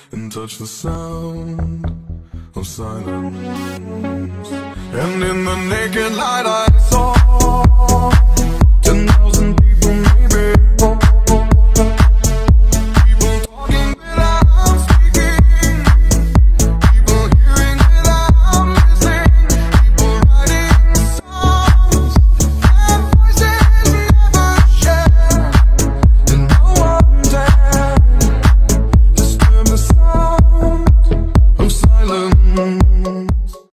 and touch the sound of silence. And in the naked light I saw